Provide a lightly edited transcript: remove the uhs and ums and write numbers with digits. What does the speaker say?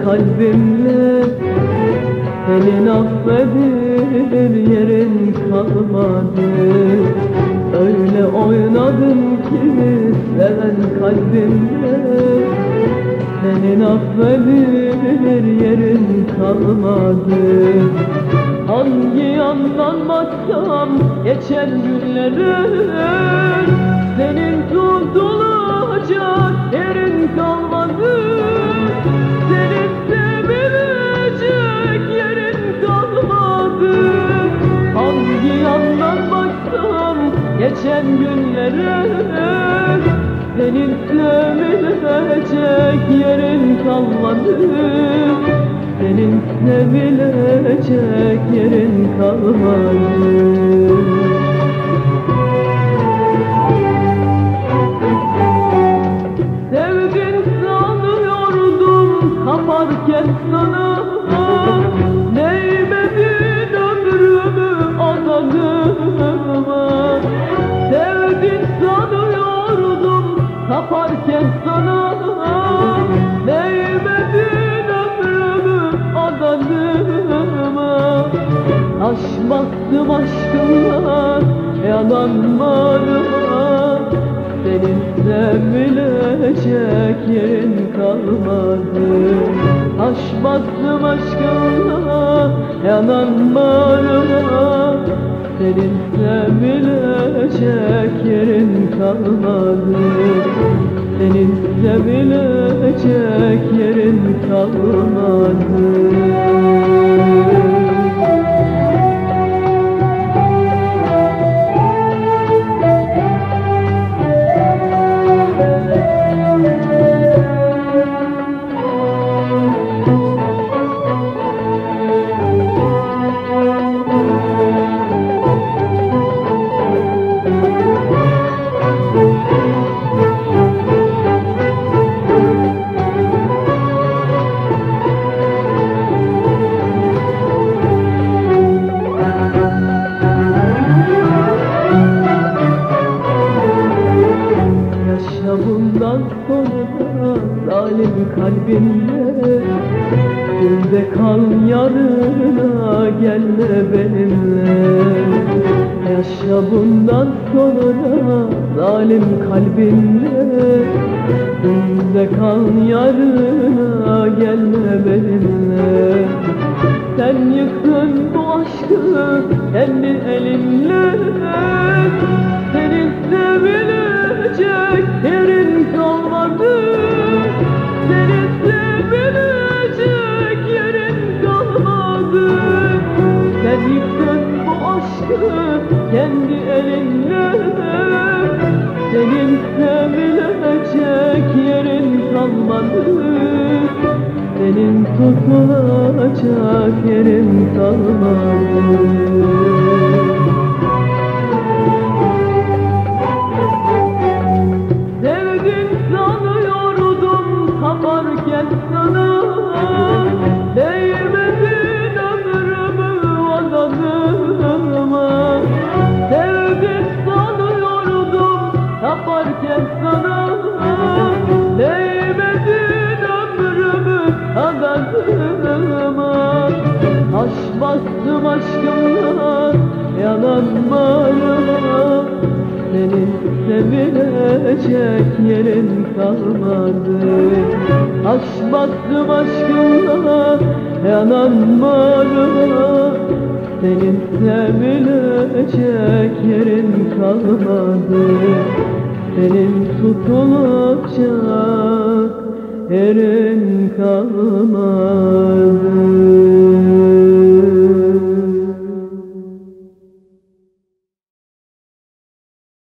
kalbimle senin affedir yerin kalmadı. Öyle oynadın ki seven kalbimle senin affedir yerin kalmadı. Hangi yandan baksam geçen günlerin senin tutulacak yerin kalmadı. Senin sevilecek yerin kalmadı. Hangi yandan baksam geçen günlerin senin sevilecek yerin kalmadı. Senin sevilecek yerin kalmadı. Sevdin sanıyordum kaparken sana, değmedin ömrümü adalıma. Sevdin sanıyordum kaparken sana, değmedin ömrümü adalıma. Aşmazdım aşkınla yananmadıma. Senin sevilecek yerin kalmadı. Aşmazdım aşkınla yananmadıma. Senin sevilecek yerin kalmadı. Senin sevilecek yerin kalmadı. Bundan sonra zalim kalbimle günde kal yarına gelme benimle. Yaşa bundan sonra zalim kalbimle günde kal yarına gelme benimle. Sen yıktın bu aşkı kendi elinle. Senin sevilecek yerin kalmadı. Senin sevilecek yerin kalmadı. Sen yıktın bu aşkı kendi elinle. Senin sevilecek yerin kalmadı. Senin tutulacak yerin kalmadı. Sevdin sanıyordum kaparken sana, değmedin ömrümü adalıma. Sevdin sanıyordum kaparken sana, değmedin ömrümü adalıma. Aşmazdım aşkımla yananmalıma. Senin sevilecek yerin kalmadı. Aşmazdım aşkınla yananmalıma. Senin sevilecek yerin kalmadı. Senin tutulacak yerin kalmadı.